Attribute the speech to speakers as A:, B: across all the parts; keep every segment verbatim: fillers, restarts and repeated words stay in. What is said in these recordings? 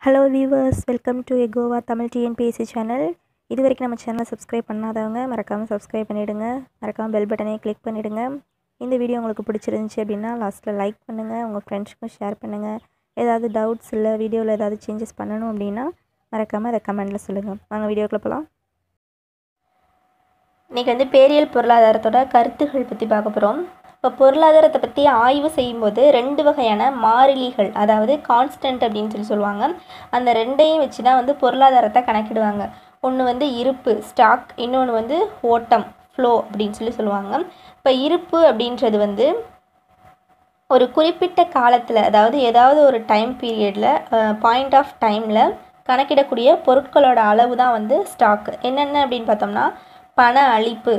A: Hello viewers, welcome to எகோவா Tamil TNPSC channel. இது வரைக்கும் நம்ம சேனலை சப்ஸ்கிரைப் பண்ணாதவங்க மறக்காமல் சப்ஸ்கிரைப் பண்ணிவிடுங்க. மறக்காமல் பெல் பட்டனை கிளிக் பண்ணிவிடுங்க. இந்த வீடியோ உங்களுக்கு பிடிச்சிருந்துச்சி அப்படின்னா லாஸ்ட்டில் லைக் பண்ணுங்கள், உங்கள் ஃப்ரெண்ட்ஸ்க்கும் ஷேர் பண்ணுங்கள். ஏதாவது டவுட்ஸ் இல்லை வீடியோவில் ஏதாவது சேஞ்சஸ் பண்ணணும் அப்படின்னா மறக்காமல் அதை கமெண்டில் சொல்லுங்கள். வாங்க வீடியோக்குள்ளே போகலாம். இன்றைக்கி வந்து பேரியல் பொருளாதாரத்தோட கருத்துகள் பற்றி பார்க்க போகிறோம். இப்போ பொருளாதாரத்தை பற்றி ஆய்வு செய்யும்போது ரெண்டு வகையான மாறிலிகள், அதாவது கான்ஸ்டன்ட் அப்படின்னு சொல்லி சொல்லுவாங்க, அந்த ரெண்டையும் வச்சு தான் வந்து பொருளாதாரத்தை கணக்கிடுவாங்க. ஒன்று வந்து இருப்பு ஸ்டாக், இன்னொன்று வந்து ஓட்டம் ஃப்ளோ அப்படின்னு சொல்லி சொல்லுவாங்க. இப்போ இருப்பு அப்படின்றது வந்து ஒரு குறிப்பிட்ட காலத்தில், அதாவது ஏதாவது ஒரு டைம் பீரியடில் பாயிண்ட் ஆஃப் டைமில் கணக்கிடக்கூடிய பொருட்களோட அளவு தான் வந்து ஸ்டாக்கு. என்னென்ன அப்படின்னு பார்த்தோம்னா பண அளிப்பு,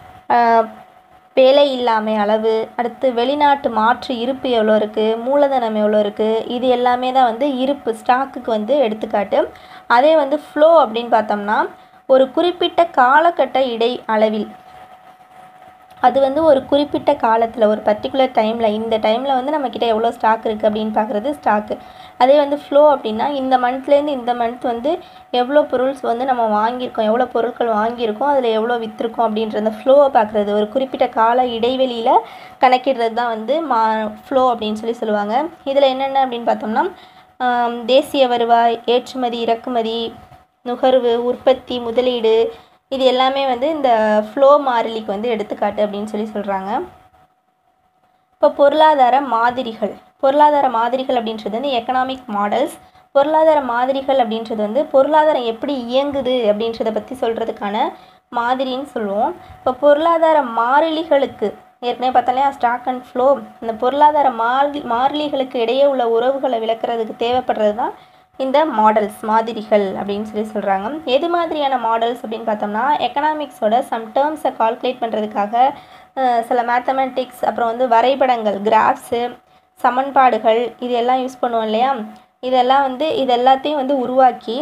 A: வேலை இல்லாமை அளவு, அடுத்து வெளிநாட்டு மாற்று இருப்பு எவ்வளோ இருக்குது, மூலதனம் எவ்வளோ இருக்குது, இது எல்லாமே தான் வந்து இருப்பு ஸ்டாக்குக்கு வந்து எடுத்துக்காட்டு. அதே வந்து ஃப்ளோ அப்படின்னு பார்த்தோம்னா ஒரு குறிப்பிட்ட காலகட்ட இடை அளவில், அது வந்து ஒரு குறிப்பிட்ட காலத்தில் ஒரு பர்டிகுலர் டைமில், இந்த டைமில் வந்து நம்மக்கிட்ட எவ்வளோ ஸ்டாக் இருக்குது அப்படின்னு பார்க்குறது ஸ்டாக்கு. அதே வந்து ஃப்ளோ அப்படின்னா இந்த மந்த்லேருந்து இந்த மந்த் வந்து எவ்வளோ பொருள்ஸ் வந்து நம்ம வாங்கியிருக்கோம், எவ்வளோ பொருட்கள் வாங்கியிருக்கோம், அதில் எவ்வளோ விற்றுருக்கோம் அப்படின்ற அந்த ஃப்ளோவை பார்க்குறது, ஒரு குறிப்பிட்ட கால இடைவெளியில் கணக்கிடுறது தான் வந்து மா ஃப்ளோ அப்படின்னு சொல்லி சொல்லுவாங்க. இதில் என்னென்ன அப்படின்னு பார்த்தோம்னா தேசிய வருவாய், ஏற்றுமதி இறக்குமதி, நுகர்வு, உற்பத்தி, முதலீடு, இது எல்லாமே வந்து இந்த ஃப்ளோ மாறிலிக்கு வந்து எடுத்துக்காட்டு அப்படின்னு சொல்லி சொல்கிறாங்க. இப்போ பொருளாதார மாதிரிகள், பொருளாதார மாதிரிகள் அப்படின்றது வந்து எக்கனாமிக் மாடல்ஸ். பொருளாதார மாதிரிகள் அப்படின்றது வந்து பொருளாதாரம் எப்படி இயங்குது அப்படின்றத பற்றி சொல்கிறதுக்கான மாதிரின்னு சொல்லுவோம். இப்போ பொருளாதார மாறிலிகளுக்கு ஏற்கனவே பார்த்தாலே ஸ்டாக் அண்ட் ஃப்ளோ, இந்த பொருளாதார மாறி மாறிலிகளுக்கு இடையே உள்ள உறவுகளை விளக்குறதுக்கு தேவைப்படுறது தான் இந்த மாடல்ஸ், மாதிரிகள் அப்படின்னு சொல்லி சொல்கிறாங்க. எது மாதிரியான மாடல்ஸ் அப்படின்னு பார்த்தோம்னா எக்கனாமிக்ஸோட சம் டேர்ம்ஸை கால்குலேட் பண்ணுறதுக்காக சில மேத்தமெட்டிக்ஸ், அப்புறம் வந்து வரைபடங்கள், கிராஃப்ஸு, சமன்பாடுகள், இது எல்லாம் யூஸ் பண்ணுவோம் இல்லையா, இதெல்லாம் வந்து இது எல்லாத்தையும் வந்து உருவாக்கி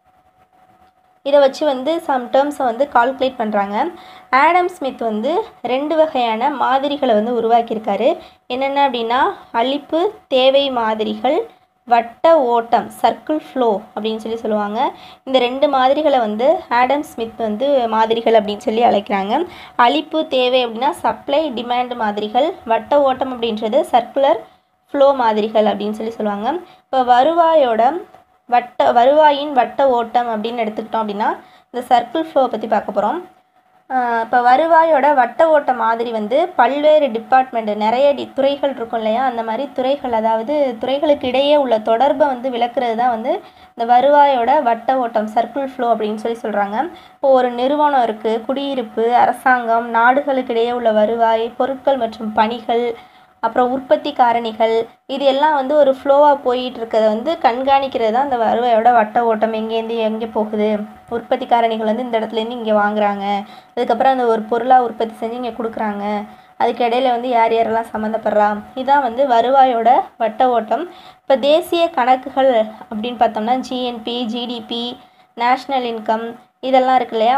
A: இதை வச்சு வந்து சம் டேர்ம்ஸை வந்து கால்குலேட் பண்ணுறாங்க. ஆடம் ஸ்மித் வந்து ரெண்டு வகையான மாதிரிகளை வந்து உருவாக்கியிருக்காரு. என்னென்ன அப்படின்னா அளிப்பு தேவை மாதிரிகள், வட்ட ஓட்டம் சர்க்கிள் ஃப்ளோ அப்படின்னு சொல்லி சொல்லுவாங்க. இந்த ரெண்டு மாதிரிகளை வந்து ஆடம் ஸ்மித் வந்து மாதிரிகள் அப்படின்னு சொல்லி அழைக்கிறாங்க. அளிப்பு தேவை அப்படின்னா சப்ளை டிமாண்ட் மாதிரிகள், வட்ட ஓட்டம் அப்படின்றது சர்க்குலர் ஃப்ளோ மாதிரிகள் அப்படின்னு சொல்லி சொல்லுவாங்க. இப்போ வருவாயோட வட்ட வருவாயின் வட்ட ஓட்டம் அப்படின்னு எடுத்துக்கிட்டோம் அப்படின்னா இந்த சர்க்கிள் ஃப்ளோ பற்றி பார்க்க போகிறோம். இப்போ வருவாயோட வட்ட ஓட்ட மாதிரி வந்து பல்வேறு டிபார்ட்மெண்ட், நிறைய டி துறைகள் இருக்கும் இல்லையா, அந்த மாதிரி துறைகள், அதாவது துறைகளுக்கு இடையே உள்ள தொடர்பை வந்து விளக்குறது தான் வந்து இந்த வருவாயோட வட்ட ஓட்டம் சர்க்கிள் ஃப்ளோ அப்படின்னு சொல்லி சொல்கிறாங்க. இப்போ ஒரு நிறுவனம் இருக்குது, குடியிருப்பு, அரசாங்கம், நாடுகளுக்கு இடையே உள்ள வருவாய், பொருட்கள் மற்றும் பணிகள், அப்புறம் உற்பத்தி காரணிகள், இது எல்லாம் வந்து ஒரு ஃப்ளோவாக போயிட்டு இருக்கிறத வந்து கண்காணிக்கிறது தான் இந்த வருவாயோட வட்ட ஓட்டம். எங்கேருந்து எங்கே போகுது, உற்பத்தி காரணிகள் வந்து இந்த இடத்துலேருந்து இங்கே வாங்குறாங்க, அதுக்கப்புறம் அந்த ஒரு பொருளாக உற்பத்தி செஞ்சு இங்கே கொடுக்குறாங்க, அதுக்கு இடையில வந்து யார் யாரெல்லாம் சம்மந்தப்படுறா, இதுதான் வந்து வருவாயோட வட்ட ஓட்டம். இப்போ தேசிய கணக்குகள் அப்படின்னு பார்த்தோம்னா ஜிஎன்பி, ஜிடிபி, நேஷ்னல் இன்கம், இதெல்லாம் இருக்கு இல்லையா,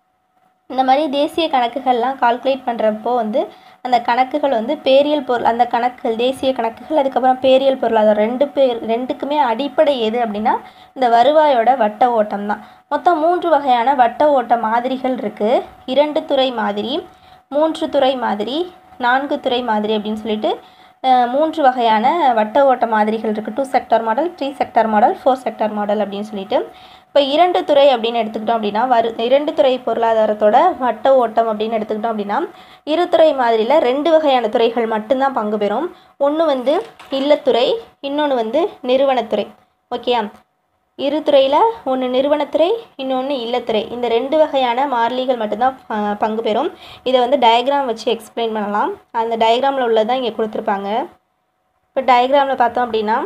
A: இந்த மாதிரி தேசிய கணக்குகள்லாம் கால்குலேட் பண்ணுறப்போ வந்து அந்த கணக்குகள் வந்து பேரியல் பொருள், அந்த கணக்குகள் தேசிய கணக்குகள், அதுக்கப்புறம் பேரியல் பொருளாதாரம், ரெண்டு பேர் ரெண்டுக்குமே அடிப்படை எது அப்படின்னா இந்த வருவாயோட வட்ட ஓட்டம் தான். மொத்தம் மூன்று வகையான வட்ட ஓட்ட மாதிரிகள் இருக்குது. இரண்டு துறை மாதிரி, மூன்று துறை மாதிரி, நான்கு துறை மாதிரி அப்படின்னு சொல்லிட்டு மூன்று வகையான வட்ட ஓட்ட மாதிரிகள் இருக்குது. Two sector model, three sector model, four sector model அப்படின்னு சொல்லிட்டு. இப்போ இரண்டு துறை அப்படின்னு எடுத்துக்கிட்டோம் அப்படின்னா வரு இரண்டு துறை பொருளாதாரத்தோட வட்ட ஓட்டம் அப்படின்னு எடுத்துக்கிட்டோம் அப்படின்னா இரு துறை மாதிரியில் ரெண்டு வகையான துறைகள் மட்டும்தான் பங்கு பெறும். ஒன்று வந்து இல்லத்துறை, இன்னொன்று வந்து நிறுவனத்துறை. ஓகேயா, இரு துறையில் ஒன்று நிறுவனத்துறை, இன்னொன்று இல்லத்துறை. இந்த ரெண்டு வகையான மாறிலிகள் மட்டும்தான் பங்கு பெறும். இதை வந்து டயக்ராம் வச்சு எக்ஸ்பிளைன் பண்ணலாம். அந்த டயக்ராமில் உள்ளதான் இங்கே கொடுத்துருப்பாங்க. இப்போ டயக்ராமில் பார்த்தோம் அப்படின்னா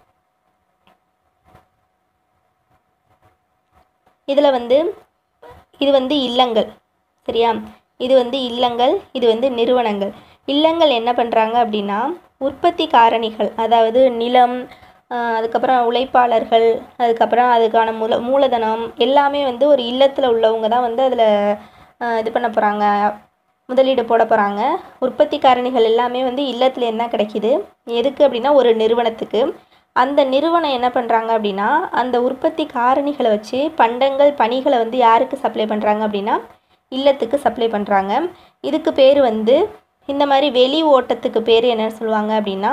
A: இதில் வந்து இது வந்து இல்லங்கள், சரியா, இது வந்து இல்லங்கள், இது வந்து நிறுவனங்கள். இல்லங்கள் என்ன பண்ணுறாங்க அப்படின்னா உற்பத்தி காரணிகள், அதாவது நிலம், அதுக்கப்புறம் உழைப்பாளர்கள், அதுக்கப்புறம் அதுக்கான மூல மூலதனம் எல்லாமே வந்து ஒரு இல்லத்தில் உள்ளவங்க தான் வந்து அதில் இது பண்ண போகிறாங்க, முதலீடு போட போகிறாங்க. உற்பத்தி காரணிகள் எல்லாமே வந்து இல்லத்துலேருந்து தான் கிடைக்கிது. எதுக்கு அப்படின்னா ஒரு நிறுவனத்துக்கு. அந்த நிறுவனம் என்ன பண்ணுறாங்க அப்படின்னா அந்த உற்பத்தி காரணிகளை வச்சு பண்டங்கள் பணிகளை வந்து யாருக்கு சப்ளை பண்ணுறாங்க அப்படின்னா இல்லத்துக்கு சப்ளை பண்ணுறாங்க. இதுக்கு பேர் வந்து இந்த மாதிரி வெளி ஓட்டத்துக்கு பேர் என்ன சொல்லுவாங்க அப்படின்னா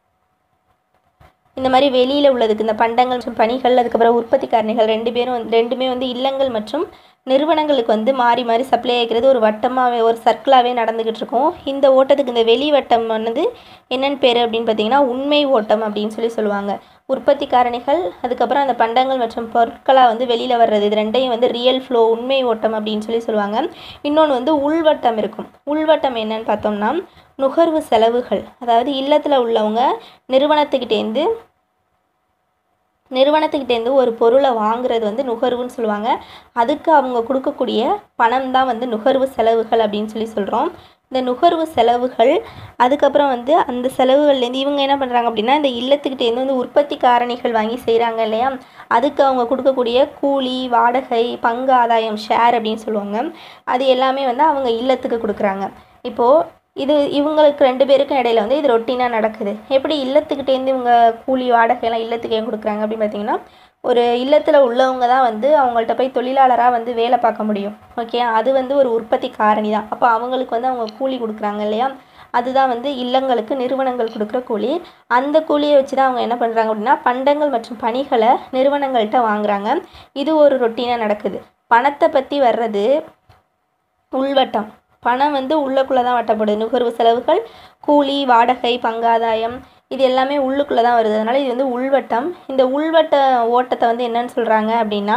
A: இந்த மாதிரி வெளியில் உள்ளதுக்கு இந்த பண்டங்கள் மற்றும் பணிகள் அதுக்கப்புறம் உற்பத்தி காரணிகள் ரெண்டு பேரும் வந்து ரெண்டுமே வந்து இல்லங்கள் மற்றும் நிறுவனங்களுக்கு வந்து மாறி மாறி சப்ளை ஆகிறது ஒரு வட்டமாகவே ஒரு சர்க்கிளாகவே நடந்துக்கிட்டு இருக்கும். இந்த ஓட்டத்துக்கு இந்த வெளி வட்டம் வந்து என்னென்னு பேர் அப்படின்னு பார்த்தீங்கன்னா உண்மை ஓட்டம் அப்படின்னு சொல்லி சொல்லுவாங்க. உற்பத்தி காரணிகள் அதுக்கப்புறம் அந்த பண்டங்கள் மற்றும் பொருட்களாக வந்து வெளியில் வர்றது இது ரெண்டையும் வந்து ரியல் ஃப்ளோ உண்மை ஓட்டம் அப்படின்னு சொல்லி சொல்லுவாங்க. இன்னொன்று வந்து உள்வட்டம் இருக்கும். உள்வட்டம் என்னன்னு பார்த்தோம்னா நுகர்வு செலவுகள், அதாவது இல்லத்தில் உள்ளவங்க நிறுவனத்துக்கிட்டேருந்து நிறுவனத்துக்கிட்டேருந்து ஒரு பொருளை வாங்குறது வந்து நுகர்வுன்னு சொல்லுவாங்க. அதுக்கு அவங்க கொடுக்கக்கூடிய பணம் தான் வந்து நுகர்வு செலவுகள் அப்படின்னு சொல்லி சொல்கிறோம். இந்த நுகர்வு செலவுகள் அதுக்கப்புறம் வந்து அந்த செலவுகள்லேருந்து இவங்க என்ன பண்ணுறாங்க அப்படின்னா இந்த இல்லத்துக்கிட்டேருந்து வந்து உற்பத்தி காரணிகள் வாங்கி செய்கிறாங்க இல்லையா, அதுக்கு அவங்க கொடுக்கக்கூடிய கூலி, வாடகை, பங்கு ஆதாயம், ஷேர் அப்படின்னு சொல்லுவாங்க. அது எல்லாமே வந்து அவங்க இல்லத்துக்கு கொடுக்குறாங்க. இப்போது இது இவங்களுக்கு ரெண்டு பேருக்கும் இடையில வந்து இது ரொட்டீனாக நடக்குது. எப்படி இல்லத்துக்கிட்டேருந்து இவங்க கூலி வாடகையெல்லாம் இல்லத்துக்கு ஏன் கொடுக்குறாங்க அப்படின்னு பார்த்தீங்கன்னா ஒரு இல்லத்தில் உள்ளவங்க தான் வந்து அவங்கள்ட்ட போய் தொழிலாளராக வந்து வேலை பார்க்க முடியும். ஓகே, அது வந்து ஒரு உற்பத்தி காரணி தான். அப்போ அவங்களுக்கு வந்து அவங்க கூலி கொடுக்குறாங்க இல்லையா, அதுதான் வந்து இல்லங்களுக்கு நிறுவனங்கள் கொடுக்குற கூலி. அந்த கூலியை வச்சு தான் அவங்க என்ன பண்ணுறாங்க அப்படின்னா பண்டங்கள் மற்றும் பணிகளை நிறுவனங்கள்கிட்ட வாங்குறாங்க. இது ஒரு ரொட்டீனாக நடக்குது. பணத்தை பற்றி வர்றது உள்வட்டம். பணம் வந்து உள்ளுக்குள்ளே தான் வட்டப்படுது. நுகர்வு செலவுகள், கூலி, வாடகை, பங்காதாயம் இது எல்லாமே உள்ளுக்குள்ளே தான் வருது. அதனால் இது வந்து உள்வட்டம். இந்த உள்வட்ட ஓட்டத்தை வந்து என்னன்னு சொல்கிறாங்க அப்படின்னா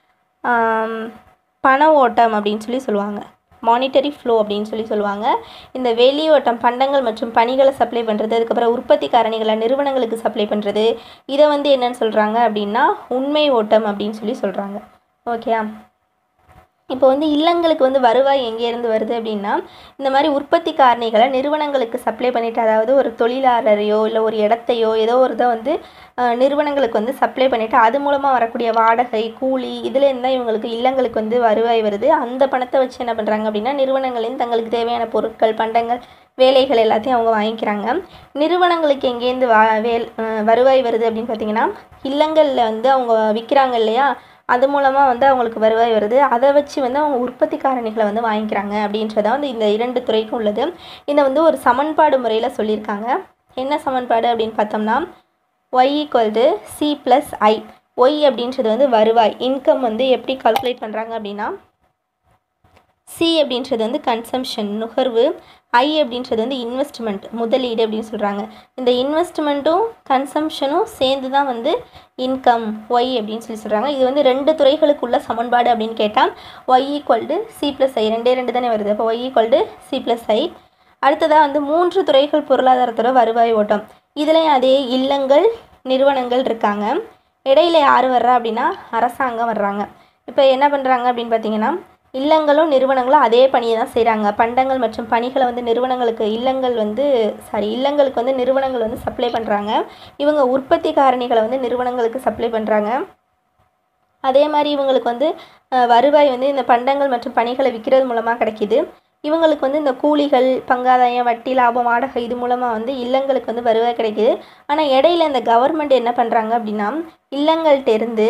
A: பண ஓட்டம் அப்படின்னு சொல்லி சொல்லுவாங்க. மானிட்டரி ஃப்ளோ அப்படின்னு சொல்லி சொல்லுவாங்க. இந்த வெளி ஓட்டம் பண்டங்கள் மற்றும் பணிகளை சப்ளை பண்ணுறது, அதுக்கப்புறம் உற்பத்தி காரணிகளை நிறுவனங்களுக்கு சப்ளை பண்ணுறது, இதை வந்து என்னன்னு சொல்கிறாங்க அப்படின்னா உண்மை ஓட்டம் அப்படின்னு சொல்லி சொல்கிறாங்க. ஓகே, இப்போ வந்து இல்லங்களுக்கு வந்து வருவாய் எங்கேருந்து வருது அப்படின்னா இந்த மாதிரி உற்பத்தி காரணிகளை நிறுவனங்களுக்கு சப்ளை பண்ணிவிட்டு, அதாவது ஒரு தொழிலாளரையோ இல்லை ஒரு இடத்தையோ ஏதோ ஒரு இதை வந்து நிறுவனங்களுக்கு வந்து சப்ளை பண்ணிவிட்டு அது மூலமாக வரக்கூடிய வாடகை, கூலி இதுலேருந்து தான் இவங்களுக்கு இல்லங்களுக்கு வந்து வருவாய் வருது. அந்த பணத்தை வச்சு என்ன பண்ணுறாங்க அப்படின்னா நிறுவனங்களையும் தங்களுக்கு தேவையான பொருட்கள், பண்டங்கள், வேலைகள் எல்லாத்தையும் அவங்க வாங்கிக்கிறாங்க. நிறுவனங்களுக்கு எங்கேருந்து வா வேல் வருவாய் வருது அப்படின்னு பார்த்தீங்கன்னா இல்லங்களில் வந்து அவங்க விற்கிறாங்க இல்லையா, அது மூலமாக வந்து அவங்களுக்கு வருவாய் வருது. அதை வச்சு வந்து அவங்க உற்பத்தி காரணிகளை வந்து வாங்கிக்கிறாங்க அப்படின்றதான் வந்து இந்த இரண்டு துறைக்கும் உள்ளது. இதை வந்து ஒரு சமன்பாடு முறையில் சொல்லியிருக்காங்க. என்ன சமன்பாடு அப்படின்னு பார்த்தோம்னா Y equal to C plus I. Y அப்படின்றது வந்து வருவாய், இன்கம் வந்து எப்படி கால்குலேட் பண்ணுறாங்க அப்படின்னா சி அப்படின்றது வந்து கன்சம்ஷன் நுகர்வு, ஐ அப்படின்றது வந்து இன்வெஸ்ட்மெண்ட் முதலீடு அப்படின்னு சொல்கிறாங்க. இந்த இன்வெஸ்ட்மெண்ட்டும் கன்சம்ஷனும் சேர்ந்து தான் வந்து இன்கம் ஒய் அப்படின்னு சொல்லி சொல்கிறாங்க. இது வந்து ரெண்டு துறைகளுக்குள்ள சமன்பாடு அப்படின்னு கேட்டால் Y equal to C plus I, ரெண்டே ரெண்டு தானே வருது. அப்போ Y equal to C plus I. அடுத்ததாக வந்து மூன்று துறைகள் பொருளாதாரத்தோட வருவாய் ஓட்டம். இதுலேயும் அதே இல்லங்கள் நிறுவனங்கள் இருக்காங்க. இடையில யார் வர்றா அப்படின்னா அரசாங்கம் வர்றாங்க. இப்போ என்ன பண்ணுறாங்க அப்படின்னு பார்த்தீங்கன்னா இல்லங்களும் நிறுவனங்களும் அதே பணியை தான் செய்கிறாங்க. பண்டங்கள் மற்றும் பணிகளை வந்து நிறுவனங்களுக்கு இல்லங்கள் வந்து சாரி இல்லங்களுக்கு வந்து நிறுவனங்கள் வந்து சப்ளை பண்ணுறாங்க. இவங்க உற்பத்தி காரணிகளை வந்து நிறுவனங்களுக்கு சப்ளை பண்ணுறாங்க. அதே மாதிரி இவங்களுக்கு வந்து வருவாய் வந்து இந்த பண்டங்கள் மற்றும் பணிகளை விற்கிறது மூலமாக கிடைக்கிது. இவங்களுக்கு வந்து இந்த கூலிகள், பங்காதாயம், வட்டி, லாபம், வாடகை இது மூலமாக வந்து இல்லங்களுக்கு வந்து வருவாய் கிடைக்கிது. ஆனால் இடையில இந்த கவர்மெண்ட் என்ன பண்ணுறாங்க அப்படின்னா இல்லங்கள்கிட்டேருந்து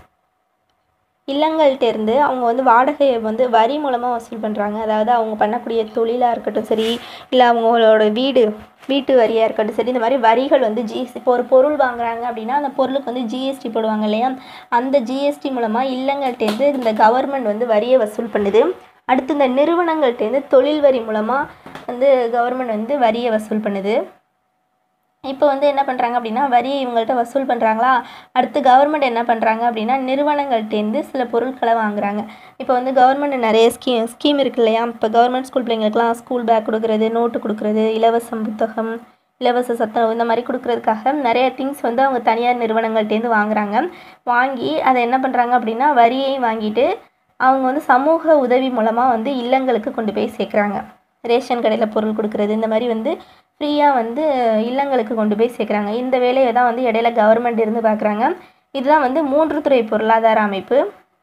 A: இல்லங்கள்கிட்டேருந்து அவங்க வந்து வாடகையை வந்து வரி மூலமாக வசூல் பண்ணுறாங்க. அதாவது அவங்க பண்ணக்கூடிய தொழிலாக இருக்கட்டும் சரி, இல்லை அவங்களோட வீடு வீட்டு வரியாக இருக்கட்டும் சரி, இந்த மாதிரி வரிகள் வந்து ஜிஎஸ்டி. இப்போ ஒரு பொருள் வாங்குறாங்க அப்படின்னா அந்த பொருளுக்கு வந்து ஜிஎஸ்டி போடுவாங்க இல்லையா, அந்த ஜிஎஸ்டி மூலமாக இல்லங்கள்கிட்டேருந்து இந்த கவர்மெண்ட் வந்து வரியை வசூல் பண்ணுது. அடுத்து இந்த நிறுவனங்கள்கிட்டேருந்து தொழில் வரி மூலமாக வந்து கவர்மெண்ட் வந்து வரியை வசூல் பண்ணுது. இப்போ வந்து என்ன பண்ணுறாங்க அப்படின்னா வரியை இவங்கள்ட்ட வசூல் பண்ணுறாங்களா, அடுத்து கவர்மெண்ட் என்ன பண்ணுறாங்க அப்படின்னா நிறுவனங்கள்டேருந்து சில பொருட்களை வாங்குறாங்க. இப்போ வந்து கவர்மெண்ட் நிறைய ஸ்கீம் ஸ்கீம் இருக்கு இல்லையா, இப்போ கவர்மெண்ட் ஸ்கூல் பிள்ளைங்களுக்குலாம் ஸ்கூல் பேக் கொடுக்குறது, நோட்டு கொடுக்குறது, இலவசம் புத்தகம், இலவச சத்துணவு இந்த மாதிரி கொடுக்குறதுக்காக நிறைய திங்ஸ் வந்து அவங்க தனியார் நிறுவனங்கள்டேருந்து வாங்குறாங்க. வாங்கி அதை என்ன பண்ணுறாங்க அப்படின்னா வரியையும் வாங்கிட்டு அவங்க வந்து சமூக உதவி மூலமாக வந்து இல்லங்களுக்கு கொண்டு போய் சேர்க்குறாங்க. ரேஷன் கடையில் பொருள் கொடுக்குறது இந்த மாதிரி வந்து ஃப்ரீயாக வந்து இல்லங்களுக்கு கொண்டு போய் சேர்க்குறாங்க. இந்த வேலையை தான் வந்து இடையில கவர்மெண்ட் இருந்து பார்க்குறாங்க. இதுதான் வந்து மூன்று துறை பொருளாதார அமைப்பு.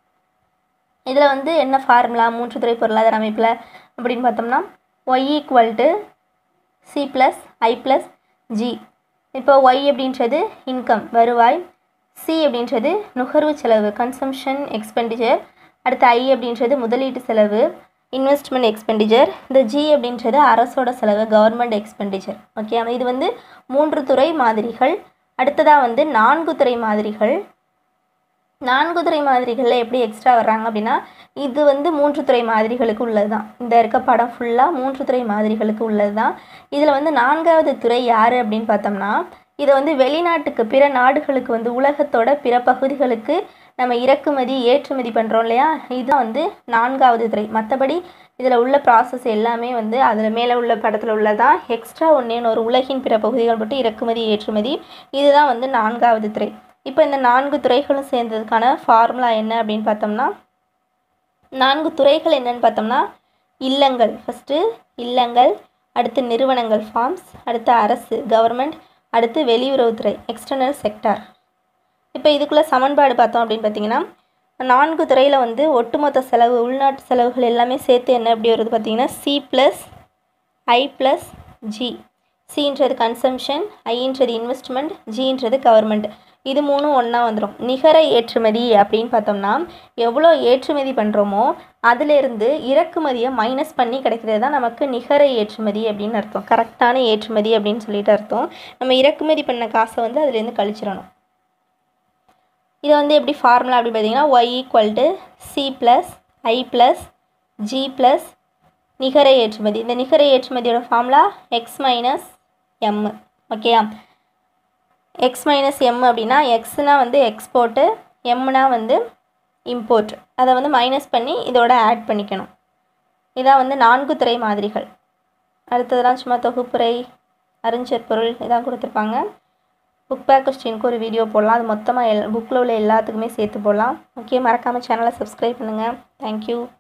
A: இதில் வந்து என்ன ஃபார்முலா மூன்று துறை பொருளாதார அமைப்பில் அப்படின்னு பார்த்தோம்னா Y equal to C plus I plus G. இப்போ ஒய் அப்படின்றது இன்கம் வருவாய், சி அப்படின்றது நுகர்வு செலவு கன்சம்ஷன் எக்ஸ்பெண்டிச்சர், அடுத்து ஐ அப்படின்றது முதலீட்டு செலவு இன்வெஸ்ட்மெண்ட் எக்ஸ்பெண்டிச்சர், இந்த ஜி அப்படின்றது அரசோட செலவு கவர்மெண்ட் எக்ஸ்பெண்டிச்சர். ஓகே, இது வந்து மூன்று துறை மாதிரிகள். அடுத்ததாக வந்து நான்கு துறை மாதிரிகள். நான்கு துறை மாதிரிகளில் எப்படி எக்ஸ்ட்ரா வர்றாங்க அப்படின்னா, இது வந்து மூன்று துறை மாதிரிகளுக்கு உள்ளது தான். இந்த இருக்க படம் ஃபுல்லாக மூன்று துறை மாதிரிகளுக்கு உள்ளது தான். இதில் வந்து நான்காவது துறை யார் அப்படின்னு பார்த்தோம்னா, இதை வந்து வெளிநாட்டுக்கு பிற நாடுகளுக்கு வந்து உலகத்தோட பிற பகுதிகளுக்கு நம்ம இறக்குமதி ஏற்றுமதி பண்ணுறோம் இல்லையா, இதுதான் வந்து நான்காவது துறை. மற்றபடி இதில் உள்ள ப்ராசஸ் எல்லாமே வந்து அதில் மேலே உள்ள படத்தில் உள்ளதான். எக்ஸ்ட்ரா ஒன்றேன்னு ஒரு உலகின் பிற பகுதிகள் மட்டும் இறக்குமதி ஏற்றுமதி, இதுதான் வந்து நான்காவது துறை. இப்போ இந்த நான்கு துறைகளும் சேர்ந்ததுக்கான ஃபார்முலா என்ன அப்படின்னு பார்த்தோம்னா, நான்கு துறைகள் என்னன்னு பார்த்தோம்னா, இல்லங்கள் ஃபஸ்ட்டு இல்லங்கள், அடுத்து நிறுவனங்கள் ஃபார்ம்ஸ், அடுத்து அரசு கவர்மெண்ட், அடுத்து வெளியுறவுத்துறை எக்ஸ்டர்னல் செக்டார். இப்போ இதுக்குள்ளே சமன்பாடு பார்த்தோம் அப்படின்னு பார்த்தீங்கன்னா, நான்கு துறையில் வந்து ஒட்டுமொத்த செலவு உள்நாட்டு செலவுகள் எல்லாமே சேர்த்து என்ன எப்படி வருது பார்த்தீங்கன்னா, C plus I plus G. சின்றது கன்சம்ஷன், ஐன்றது இன்வெஸ்ட்மெண்ட், ஜின்றது கவர்மெண்ட். இது மூணும் ஒன்றா வந்துடும். நிகர ஏற்றுமதி அப்படின்னு பார்த்தோம்னா, எவ்வளோ ஏற்றுமதி பண்ணுறோமோ அதிலேருந்து இறக்குமதியை மைனஸ் பண்ணி கிடைக்கிறது தான் நமக்கு நிகர ஏற்றுமதி அப்படின்னு அர்த்தம். கரெக்டான ஏற்றுமதி அப்படின்னு சொல்லிட்டு அர்த்தம். நம்ம இறக்குமதி பண்ண காசை வந்து அதுலேருந்து கழிச்சிடணும். இதை வந்து எப்படி ஃபார்முலா அப்படி பார்த்தீங்கன்னா, Y equal to C plus I plus G plus நிகர ஏற்றுமதி. இந்த நிகர ஏற்றுமதியோட ஃபார்முலா எக்ஸ் மைனஸ் எம். ஓகேயா, எக்ஸ் மைனஸ் எம் அப்படின்னா, எக்ஸ்னால் வந்து எக்ஸ்போர்ட்டு, எம்னா வந்து இம்போர்ட். அதை வந்து மைனஸ் பண்ணி இதோட ஆட் பண்ணிக்கணும். இதான் வந்து நான்கு துறை மாதிரிகள். அடுத்ததெல்லாம் சும்மா தொகுப்புரை அறிஞர் பொருள் இதான் கொடுத்துருப்பாங்க. புக் பேக் கொஸ்டினுக்கு ஒரு வீடியோ போடலாம். அது மொத்தமாக எல் புக்கில் உள்ள எல்லாத்துக்குமே சேர்த்து போடலாம். ஓகே, மறக்காமல் சேனலை சப்ஸ்கிரைப் பண்ணுங்கள். தேங்க்யூ.